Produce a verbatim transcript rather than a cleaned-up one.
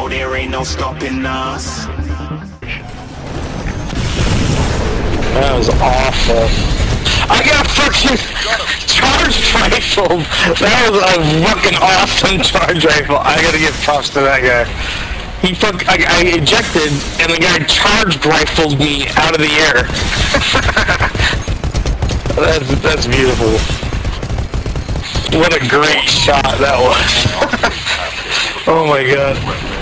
there ain't no stopping us. That was awful. I got fucking charge rifle. That was a fucking awesome charge rifle. I gotta give props to that guy. He fuck. I, I ejected, and the guy charged rifled me out of the air. that's that's beautiful. What a great shot that was. Oh my god.